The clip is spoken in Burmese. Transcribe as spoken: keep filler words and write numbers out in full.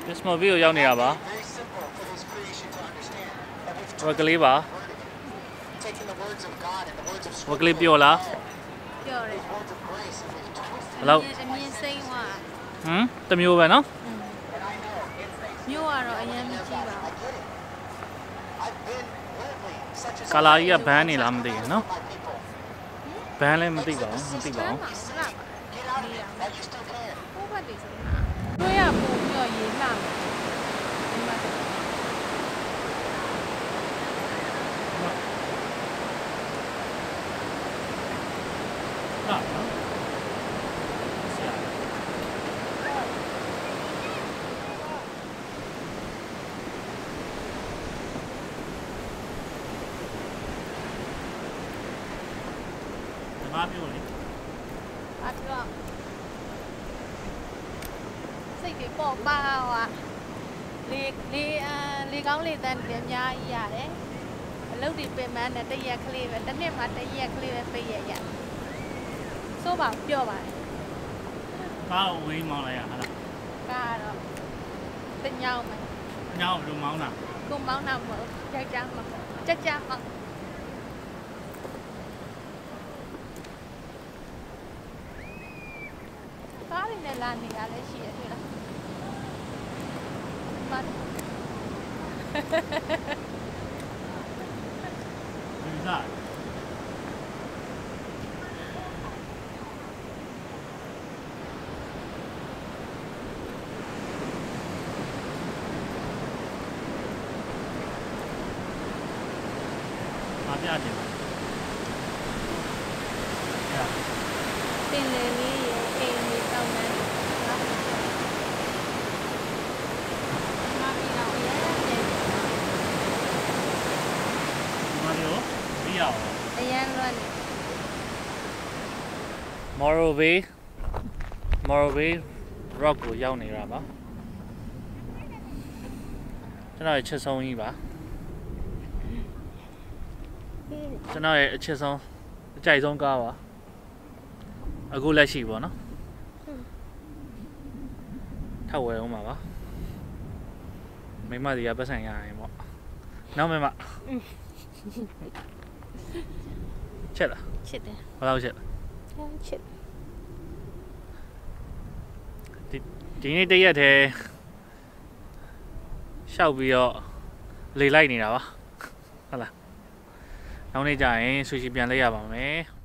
This mobile ရောက်နေတာပါဝက်ကလေးပါဝက်ကလေးပြောလားပြောတယ်ဘယ်လောက်အမြင်စိမ့်သွားဟမ်တစ်မျိုးပဲနော်မျိုးကတော့အရင်မကြည့်ပါကာလာကြီးကဘန်းနေလားမသိဘူးနော်ဘန်းလည်းမသိပါဘူးမသိပါဘူးဟုတ်ပါတယ်ဆိုတာတွေ့ရပုံပြီးတော့ရေးလာမယ်ဒီမှာဟာနော်ဘာပြောလဲအားပြောစိတ်ကြီးပေါ့ပါဟွာလေလေအာလေကောင်းလေတန်းတွေအများကြီးရတယ်အလုပ်တွေပင်ပန်းတဲ့တရက်ကလေးပဲတစ်နှစ်မှတရက်ကလေးပဲပိတ်ရရဆိုပါပြောပါတယ်ကားဝေးမောင်းလိုက်ရဟာလားကားတော့တညောင်းမယ်ညောင်းဘယ်လိုမောင်းတာကိုမောင်းတာမဟုတ်ကြောက်ကြမှာကြက်ကြမှာကားရင်းနဲ့လာနေရလဲရှိရတယ်လားမတ်ဒီစားအားပြတယ်ပင်လေလေးရဲ့အိမ်လေးတောင်းတန်းမာမီတော့ရဲတယ်မာရီယိုဘီယောအရန်လွတ်နေ Morro Bay Morro Bay Rock ကိုရောက်နေတာပါကျွန်တော်ရဲ့ချစ်ဆုံးကြီးပါကျွန်တော်ရဲ့အချစ်ဆုံးအကြိုက်ဆုံးကားပါအခုလက်ရှိပေါ့နော်ထောက်ဝယ်အောင်ပါပါမိမစီကပတ်စံရရင်ပေါ့နောက်မိမချက်လားချက်တယ်ဘယ်လောက်ချက်ချက်ဒီဒီနေ့တရက်တည်းရှောက်ပြီးတော့လေလိုက်နေတာပါဟုတ်လားနောက်နေ့ကျရင်ဆူရှီပြန်လိုက်ရပါမယ်